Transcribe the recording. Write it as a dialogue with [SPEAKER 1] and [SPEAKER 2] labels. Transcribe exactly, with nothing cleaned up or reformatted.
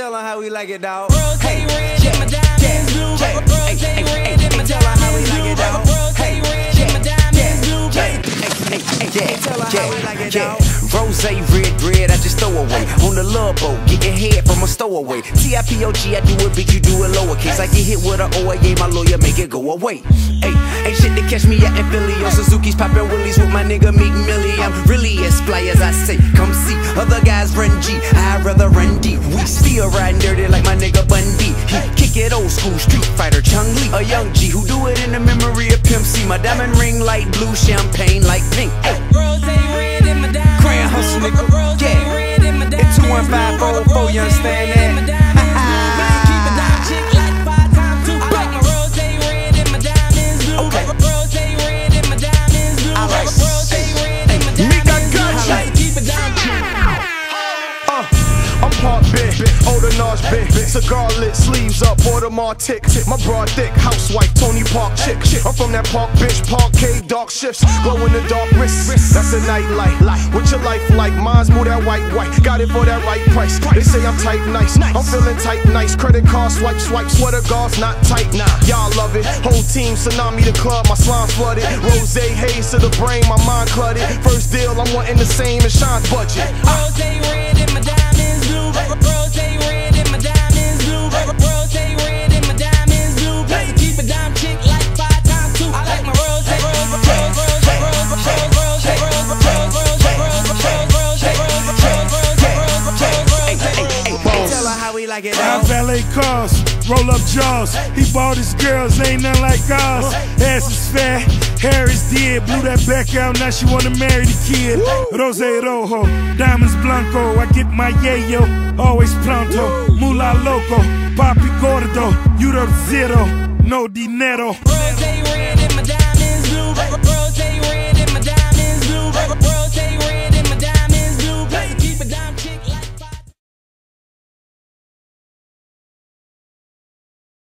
[SPEAKER 1] tell her how we like it, dog.
[SPEAKER 2] Hey, red and my diamonds blue. Hey, hey, hey, hey,
[SPEAKER 1] tell her how we like it, dog.
[SPEAKER 2] Hey, red and my diamonds blue.
[SPEAKER 1] Hey, hey, hey, yeah, tell her how we like it, dog.
[SPEAKER 3] Rose, red bread, I just throw away. On the love boat, getting head from a stowaway. T I P O G, I do it big, you do it lowercase. I get hit with a O, I gave my lawyer, make it go away. Hey, ain't shit to catch me out in Philly. On Suzuki's poppin' willies with my nigga Meek Millie. I'm really as fly as I say. Come see, other guys run G, I'd rather run D. We still riding dirty like my nigga Bundy. He kick it old school, Street Fighter, Chung Lee. A young G who do it in the memory of Pimp C. My diamond ring light blue, champagne like pink. Ay.
[SPEAKER 2] Rose red in my diamonds.
[SPEAKER 1] Grand hustle, nigga. Yeah. It's two one five four four, you understand that?
[SPEAKER 4] Older Nars big, cigar lit, sleeves up, Audemars tick. My broad thick, housewife, Tony Park chick. I'm from that park, bitch, parquet, dark shifts, glow in the dark wrists. That's a night light. What's your life like? Mine's more that white, white. Got it for that right price. They say I'm tight, nice. I'm feeling tight, nice. Credit card swipe, swipe. Sweater guards not tight. Nah, y'all love it. Whole team, tsunami the club, my slime flooded. Rose haze to the brain, my mind cluttered. First deal, I'm wanting the same as Sean's budget.
[SPEAKER 2] Rose red in my diamonds blue. Rose red in my diamonds blue. Rose red in my diamonds blue. Plus keep a dime chick like five times two. I like my rose, rose, rose, rose, rose, rose, rose, rose,
[SPEAKER 1] Tell her how we like it,
[SPEAKER 5] I
[SPEAKER 1] dog.
[SPEAKER 5] valet cars, roll up jaws. He bought his girls, ain't nothing like ours. Ass is fat, hair is dead. Blew that back out, now she wanna marry the kid. Rose rojo, diamonds blanco. I get my yayo, always pronto. Mula loco, papi gordo, you the zero, no dinero.
[SPEAKER 2] rose red.